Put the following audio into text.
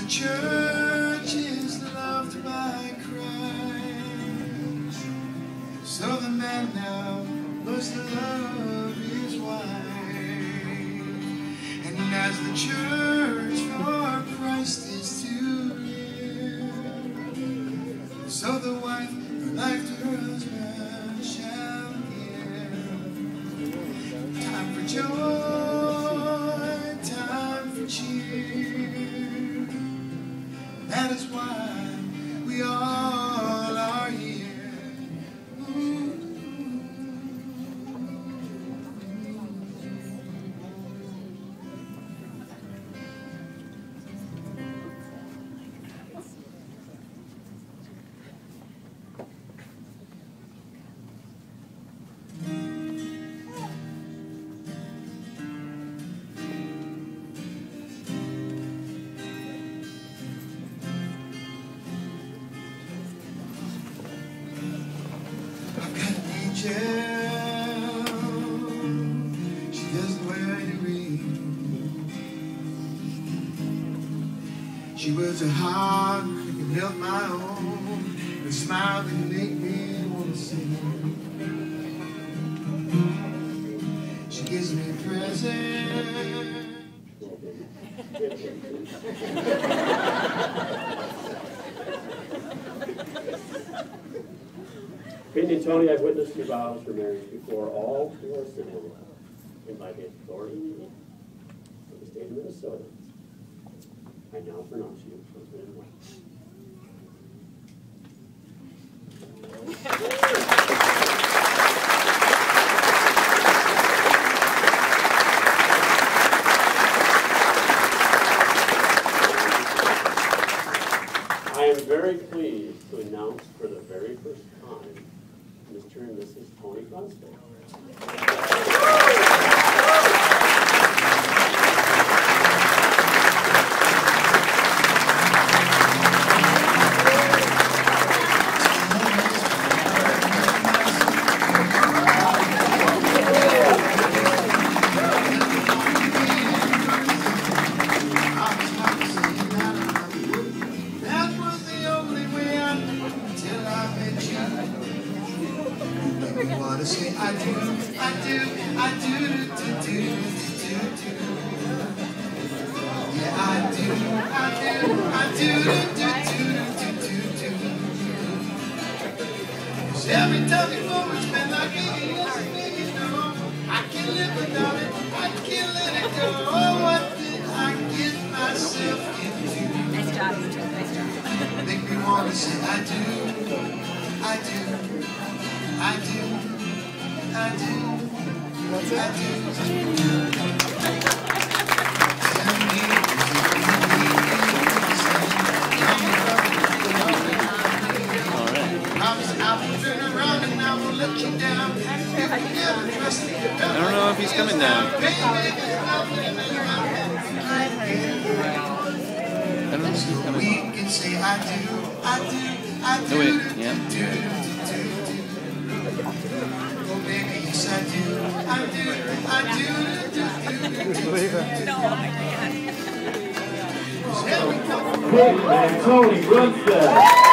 church is loved by Christ, so the man now must love his wife. And as the church for Christ is to live, so the wife her life to her husband shall give. Time for joy, time for cheer. That is why we all are here. She doesn't wear any ring. She wears a heart that can help my own, and a smile that can make me want to sing. She gives me a present. Pete and Tony, I've witnessed your vows for marriage before all who are single in my authority of the state of Minnesota. I now pronounce you husband and wife. I am very pleased to announce for the very first time Mr. and Mrs. Tony Grunsberg. To say I do, I do, I do, do. Yeah, I do, I do, I do, do. 'Cause every time before it's been like it is, baby, no, I can't live without it, I can't let it go. Oh, what did I get myself into? Nice job, nice job. Make me want to say I do, I do, I do. I do. What's that? I don't know if he's coming down. I don't know if he's coming. We can say I do, I do, I do. Oh wait, yeah. Yes, I do, I do, I do. No, I can't. Pete and Tony Grunsberg.